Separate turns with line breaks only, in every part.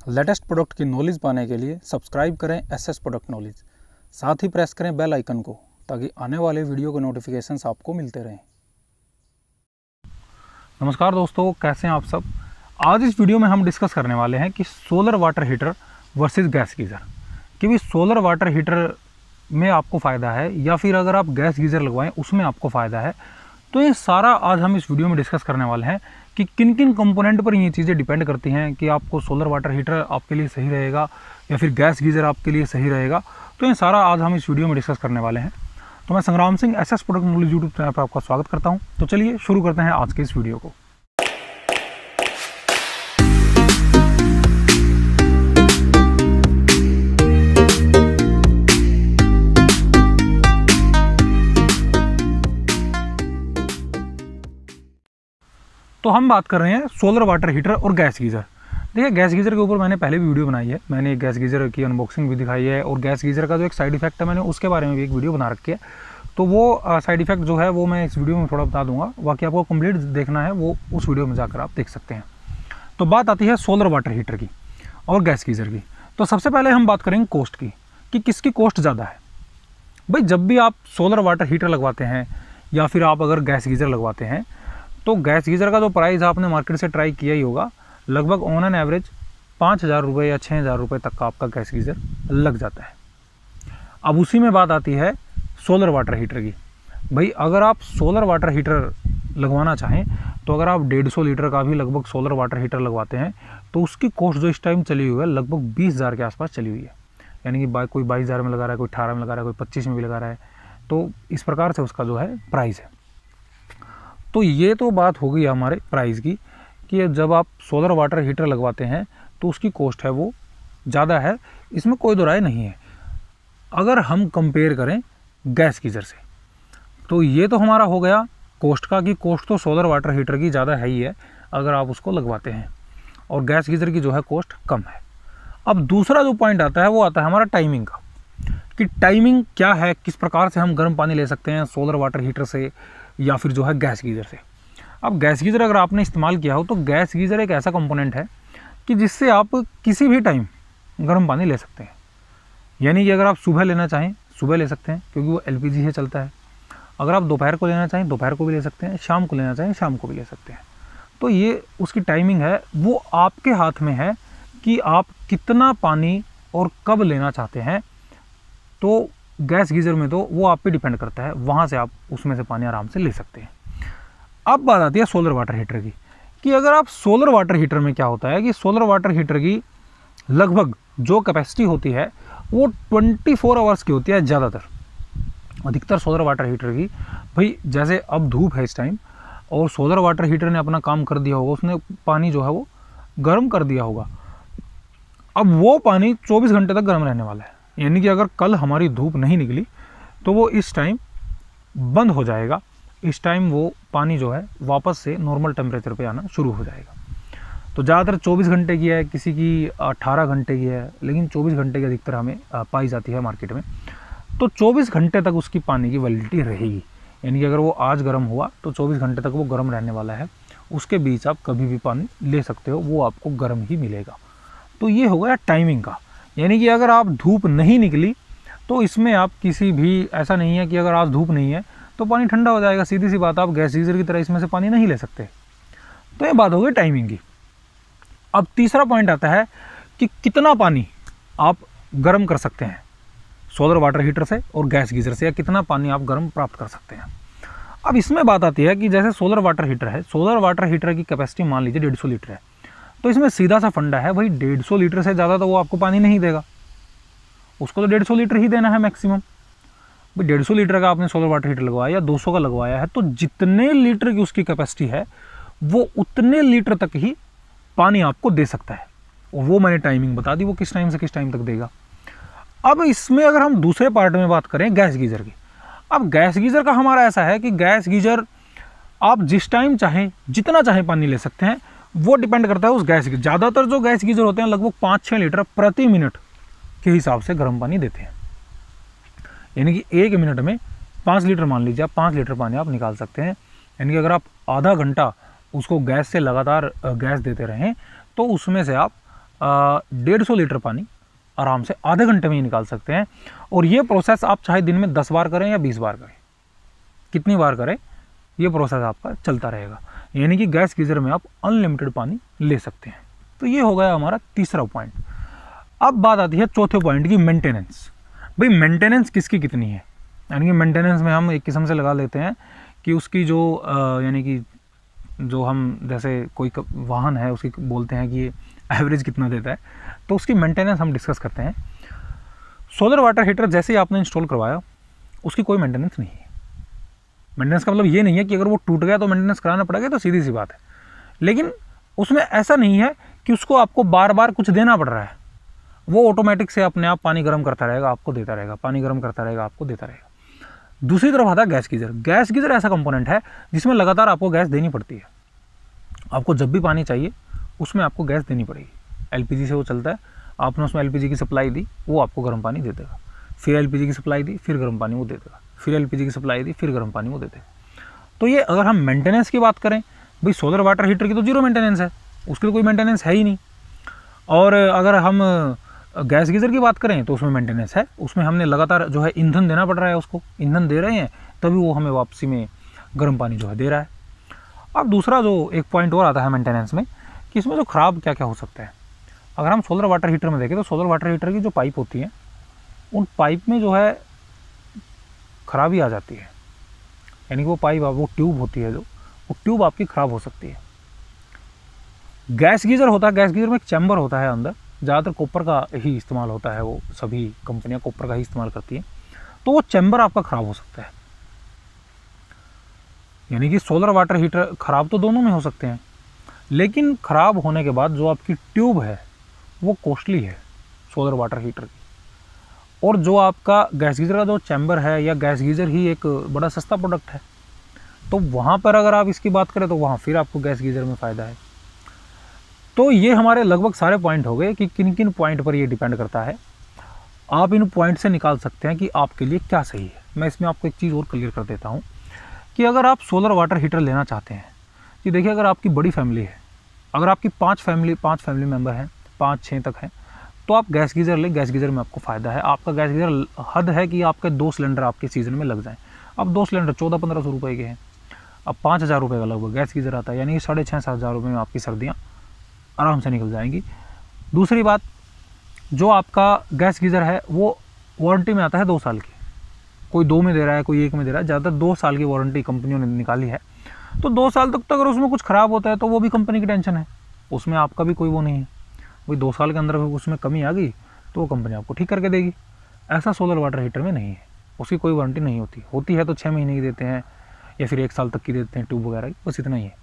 Latest product की knowledge पाने के लिए सब्सक्राइब करें एसएस प्रोडक्ट नॉलेज, साथ ही प्रेस करें बेल आइकन को ताकि आने वाले वीडियो के नोटिफिकेशंस आपको मिलते रहें। नमस्कार दोस्तों, कैसे हैं आप सब। आज इस वीडियो में हम डिस्कस करने वाले हैं कि solar water heater versus gas geyser, कि भी सोलर वाटर हीटर में आपको फ़ायदा है या फिर अगर आप गैस गीज़र लगवाएं उसमें आपको फ़ायदा है। तो ये सारा आज हम इस वीडियो में डिस्कस करने वाले हैं कि किन किन कंपोनेंट पर ये चीज़ें डिपेंड करती हैं कि आपको सोलर वाटर हीटर आपके लिए सही रहेगा या फिर गैस गीज़र आपके लिए सही रहेगा। तो ये सारा आज हम इस वीडियो में डिस्कस करने वाले हैं। तो मैं Sangram Singh SS product knowledge YouTube channel पर आपका स्वागत करता हूँ। तो चलिए शुरू करते हैं आज के इस वीडियो को। तो हम बात कर रहे हैं सोलर वाटर हीटर और गैस गीज़र। देखिए, गैस गीज़र के ऊपर मैंने पहले भी वीडियो बनाई है, मैंने एक गैस गीज़र की अनबॉक्सिंग भी दिखाई है और गैस गीज़र का जो एक साइड इफेक्ट है मैंने उसके बारे में भी एक वीडियो बना रखी है। तो वो साइड इफेक्ट जो है वो मैं इस वीडियो में थोड़ा बता दूंगा, बाकी आपको कंप्लीट देखना है वो उस वीडियो में जाकर आप देख सकते हैं। तो बात आती है सोलर वाटर हीटर की और गैस गीज़र की। तो सबसे पहले हम बात करेंगे कॉस्ट की, कि किसकी कॉस्ट ज़्यादा है। भाई, जब भी आप सोलर वाटर हीटर लगवाते हैं या फिर आप अगर गैस गीज़र लगवाते हैं तो गैस गीज़र का जो प्राइस आपने मार्केट से ट्राई किया ही होगा, लगभग ऑन एन एवरेज 5,000 रुपये या 6,000 रुपये तक का आपका गैस गीज़र लग जाता है। अब उसी में बात आती है सोलर वाटर हीटर की। भाई, अगर आप सोलर वाटर हीटर लगवाना चाहें तो अगर आप 150 लीटर का भी लगभग सोलर वाटर हीटर लगवाते हैं तो उसकी कॉस्ट जो इस टाइम चली हुई है लगभग 20,000 के आसपास चली हुई है। यानी कि कोई 22,000 में लगा रहा है, कोई 18 में लगा रहा है, कोई 25 में भी लगा रहा है। तो इस प्रकार से उसका जो है प्राइस है। तो ये तो बात हो गई हमारे प्राइस की, कि जब आप सोलर वाटर हीटर लगवाते हैं तो उसकी कॉस्ट है वो ज़्यादा है, इसमें कोई दो राय नहीं है। अगर हम कंपेयर करें गैस गीज़र से तो ये तो हमारा हो गया कॉस्ट का, कि कॉस्ट तो सोलर वाटर हीटर की ज़्यादा है ही है अगर आप उसको लगवाते हैं, और गैस गीज़र की जो है कॉस्ट कम है। अब दूसरा जो पॉइंट आता है वो आता है हमारा टाइमिंग का, कि टाइमिंग क्या है, किस प्रकार से हम गर्म पानी ले सकते हैं सोलर वाटर हीटर से या फिर जो है गैस गीज़र से। अब गैस गीज़र अगर आपने इस्तेमाल किया हो तो गैस गीज़र एक ऐसा कंपोनेंट है कि जिससे आप किसी भी टाइम गर्म पानी ले सकते हैं। यानी कि अगर आप सुबह लेना चाहें सुबह ले सकते हैं क्योंकि वो एलपीजी से चलता है। अगर आप दोपहर को लेना चाहें दोपहर को भी ले सकते हैं, शाम को लेना चाहें शाम को भी ले सकते हैं। तो ये उसकी टाइमिंग है, वो आपके हाथ में है कि आप कितना पानी और कब लेना चाहते हैं। तो गैस गीज़र में तो वो आप पे डिपेंड करता है, वहाँ से आप उसमें से पानी आराम से ले सकते हैं। अब बात आती है सोलर वाटर हीटर की, कि अगर आप सोलर वाटर हीटर में क्या होता है कि सोलर वाटर हीटर की लगभग जो कैपेसिटी होती है वो 24 आवर्स की होती है ज़्यादातर, अधिकतर सोलर वाटर हीटर की। भाई, जैसे अब धूप है इस टाइम और सोलर वाटर हीटर ने अपना काम कर दिया होगा, उसने पानी जो है वो गर्म कर दिया होगा। अब वो पानी 24 घंटे तक गर्म रहने वाला है। यानी कि अगर कल हमारी धूप नहीं निकली तो वो इस टाइम बंद हो जाएगा, इस टाइम वो पानी जो है वापस से नॉर्मल टेम्परेचर पे आना शुरू हो जाएगा। तो ज़्यादातर 24 घंटे की है, किसी की 18 घंटे की है, लेकिन 24 घंटे की अधिकतर हमें पाई जाती है मार्केट में। तो 24 घंटे तक उसकी पानी की वैलिडिटी रहेगी। यानी कि अगर वो आज गर्म हुआ तो 24 घंटे तक वो गर्म रहने वाला है, उसके बीच आप कभी भी पानी ले सकते हो, वो आपको गर्म ही मिलेगा। तो ये हो गया टाइमिंग का। यानी कि अगर आप धूप नहीं निकली तो इसमें आप किसी भी, ऐसा नहीं है कि अगर आज धूप नहीं है तो पानी ठंडा हो जाएगा, सीधी सी बात, आप गैस गीज़र की तरह इसमें से पानी नहीं ले सकते। तो ये बात हो गई टाइमिंग की। अब तीसरा पॉइंट आता है कि कितना पानी आप गर्म कर सकते हैं सोलर वाटर हीटर से और गैस गीज़र से, या कितना पानी आप गर्म प्राप्त कर सकते हैं। अब इसमें बात आती है कि जैसे सोलर वाटर हीटर है, सोलर वाटर हीटर की कैपेसिटी मान लीजिए 150 लीटर है, तो इसमें सीधा सा फंडा है, भाई 150 लीटर से ज़्यादा तो वो आपको पानी नहीं देगा, उसको तो 150 लीटर ही देना है मैक्सिमम। भाई 150 लीटर का आपने सोलर वाटर हीटर लगवाया या 200 का लगवाया है तो जितने लीटर की उसकी कैपेसिटी है वो उतने लीटर तक ही पानी आपको दे सकता है। और वो मैंने टाइमिंग बता दी, वो किस टाइम से किस टाइम तक देगा। अब इसमें अगर हम दूसरे पार्ट में बात करें गैस गीज़र की, अब गैस गीज़र का हमारा ऐसा है कि गैस गीज़र आप जिस टाइम चाहें जितना चाहें पानी ले सकते हैं, वो डिपेंड करता है उस गैस की। ज़्यादातर जो गैस गीज़र होते हैं लगभग 5-6 लीटर प्रति मिनट के हिसाब से गर्म पानी देते हैं। यानी कि 1 मिनट में 5 लीटर, मान लीजिए आप 5 लीटर पानी आप निकाल सकते हैं। यानी कि अगर आप आधा घंटा उसको गैस से लगातार गैस देते रहें तो उसमें से आप 150 लीटर पानी आराम से आधे घंटे में ही निकाल सकते हैं। और ये प्रोसेस आप चाहे दिन में 10 बार करें या 20 बार करें, कितनी बार करें, ये प्रोसेस आपका चलता रहेगा। यानी कि गैस गीज़र में आप अनलिमिटेड पानी ले सकते हैं। तो ये हो गया हमारा तीसरा पॉइंट। अब बात आती है चौथे पॉइंट की, मेंटेनेंस। भाई मेंटेनेंस किसकी कितनी है, यानी कि मेंटेनेंस में हम एक किस्म से लगा लेते हैं कि उसकी जो यानी कि जो हम जैसे कोई वाहन है उसकी बोलते हैं कि ये एवरेज कितना देता है, तो उसकी मेंटेनेंस हम डिस्कस करते हैं। सोलर वाटर हीटर जैसे ही आपने इंस्टॉल करवाया उसकी कोई मेंटेनेंस नहीं है। मेंटेनेंस का मतलब ये नहीं है कि अगर वो टूट गया तो मेंटेनेंस कराना पड़ेगा, तो सीधी सी बात है। लेकिन उसमें ऐसा नहीं है कि उसको आपको बार बार कुछ देना पड़ रहा है, वो ऑटोमेटिक से अपने आप पानी गर्म करता रहेगा, आपको देता रहेगा, पानी गर्म करता रहेगा, आपको देता रहेगा। दूसरी तरफ आता है गैस गीज़र। गैस गीज़र ऐसा कंपोनेंट है जिसमें लगातार आपको गैस देनी पड़ती है। आपको जब भी पानी चाहिए उसमें आपको गैस देनी पड़ेगी। एलपीजी से वो चलता है, आपने उसमें एलपीजी की सप्लाई दी, वो आपको गर्म पानी दे देगा। फिर एलपीजी की सप्लाई दी, फिर गर्म पानी वो दे देगा। फिर एलपीजी की सप्लाई दी, फिर गर्म पानी वो दे देगा। तो ये अगर हम मेंटेनेंस की बात करें, भाई सोलर वाटर हीटर की तो जीरो मेंटेनेंस है, उसकी तो कोई मेंटेनेंस है ही नहीं। और अगर हम गैस गीज़र की बात करें तो उसमें मेंटेनेंस है, उसमें हमने लगातार जो है ईंधन देना पड़ रहा है, उसको ईंधन दे रहे हैं तभी वो हमें वापसी में गर्म पानी जो है दे रहा है। अब दूसरा जो एक पॉइंट और आता है मेंटेनेंस में कि इसमें जो ख़राब क्या क्या हो सकता है। अगर हम सोलर वाटर हीटर में देखें तो सोलर वाटर हीटर की जो पाइप होती है उन पाइप में जो है ख़राबी आ जाती है, यानी कि वो पाइप वो ट्यूब होती है जो वो ट्यूब आपकी ख़राब हो सकती है। गैस गीज़र होता है, गैस गीज़र में एक चैम्बर होता है अंदर, ज़्यादातर कॉपर का ही इस्तेमाल होता है, वो सभी कंपनियां कॉपर का ही इस्तेमाल करती हैं। तो वो चैम्बर आपका ख़राब हो सकता है। यानी कि सोलर वाटर हीटर ख़राब तो दोनों में हो सकते हैं, लेकिन ख़राब होने के बाद जो आपकी ट्यूब है वो कॉस्टली है सोलर वाटर हीटर की। और जो आपका गैस गीज़र का जो चैम्बर है या गैस गीज़र ही एक बड़ा सस्ता प्रोडक्ट है, तो वहाँ पर अगर आप इसकी बात करें तो वहाँ फिर आपको गैस गीज़र में फ़ायदा है। तो ये हमारे लगभग सारे पॉइंट हो गए कि किन किन पॉइंट पर ये डिपेंड करता है। आप इन पॉइंट से निकाल सकते हैं कि आपके लिए क्या सही है। मैं इसमें आपको एक चीज़ और क्लियर कर देता हूँ कि अगर आप सोलर वाटर हीटर लेना चाहते हैं, कि देखिए अगर आपकी बड़ी फैमिली है, अगर आपकी पाँच फैमिली मेम्बर हैं, 5-6 तक हैं, तो आप गैस गीज़र लें। गैस गीज़र में आपको फ़ायदा है, आपका गैस गीज़र हद है कि आपके 2 सिलेंडर आपके सीज़न में लग जाएँ। अब 2 सिलेंडर 1400-1500 रुपये के हैं, अब 5000 रुपये का लगभग गैस गीज़र आता है, यानी कि 6,500-7,000 रुपये में आपकी सर्दियाँ आराम से निकल जाएंगी। दूसरी बात, जो आपका गैस गीज़र है वो वारंटी में आता है 2 साल की, कोई 2 में दे रहा है, कोई 1 में दे रहा है, ज़्यादातर 2 साल की वारंटी कंपनियों ने निकाली है। तो 2 साल तक तो अगर उसमें कुछ ख़राब होता है तो वो भी कंपनी की टेंशन है, उसमें आपका भी कोई वो नहीं है। वही 2 साल के अंदर उसमें कमी आ गई तो वो कंपनी आपको ठीक करके देगी। ऐसा सोलर वाटर हीटर में नहीं है, उसकी कोई वारंटी नहीं होती, होती है तो 6 महीने की देते हैं या फिर 1 साल तक की देते हैं ट्यूब वगैरह की, बस इतना ही है।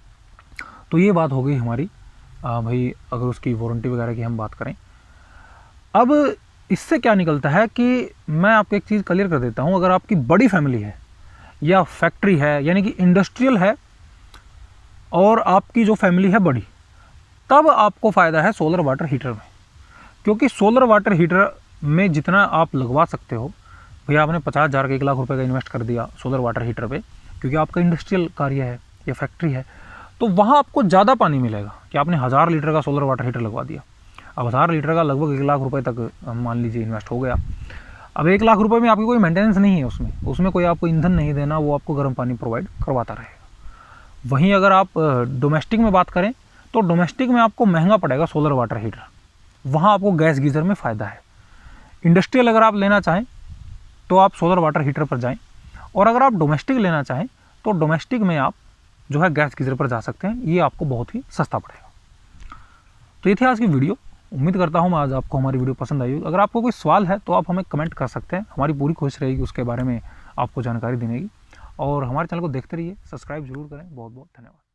तो ये बात हो गई हमारी भाई अगर उसकी वारंटी वगैरह की हम बात करें। अब इससे क्या निकलता है कि मैं आपको एक चीज़ क्लियर कर देता हूँ, अगर आपकी बड़ी फैमिली है या फैक्ट्री है, यानी कि इंडस्ट्रियल है, और आपकी जो फैमिली है बड़ी, तब आपको फ़ायदा है सोलर वाटर हीटर में। क्योंकि सोलर वाटर हीटर में जितना आप लगवा सकते हो, भैया आपने 50,000 का 1 लाख रुपए का इन्वेस्ट कर दिया सोलर वाटर हीटर पे, क्योंकि आपका इंडस्ट्रियल कार्य है या फैक्ट्री है, तो वहाँ आपको ज़्यादा पानी मिलेगा कि आपने 1000 लीटर का सोलर वाटर हीटर लगवा दिया। अब 1000 लीटर का लगभग 1 लाख रुपए तक मान लीजिए इन्वेस्ट हो गया। अब 1 लाख रुपए में आपकी कोई मेंटेनेंस नहीं है, उसमें कोई आपको ईंधन नहीं देना, वो आपको गर्म पानी प्रोवाइड करवाता रहेगा। वहीं अगर आप डोमेस्टिक में बात करें तो डोमेस्टिक में आपको महंगा पड़ेगा सोलर वाटर हीटर, वहाँ आपको गैस गीज़र में फ़ायदा है। इंडस्ट्रियल अगर आप लेना चाहें तो आप सोलर वाटर हीटर पर जाएँ, और अगर आप डोमेस्टिक लेना चाहें तो डोमेस्टिक में आप जो है गैस गीज़र पर जा सकते हैं, ये आपको बहुत ही सस्ता पड़ेगा। तो ये थी आज की वीडियो, उम्मीद करता हूँ आज आपको हमारी वीडियो पसंद आई होगी। अगर आपको कोई सवाल है तो आप हमें कमेंट कर सकते हैं, हमारी पूरी कोशिश रहेगी उसके बारे में आपको जानकारी देने की। और हमारे चैनल को देखते रहिए, सब्सक्राइब जरूर करें। बहुत बहुत धन्यवाद।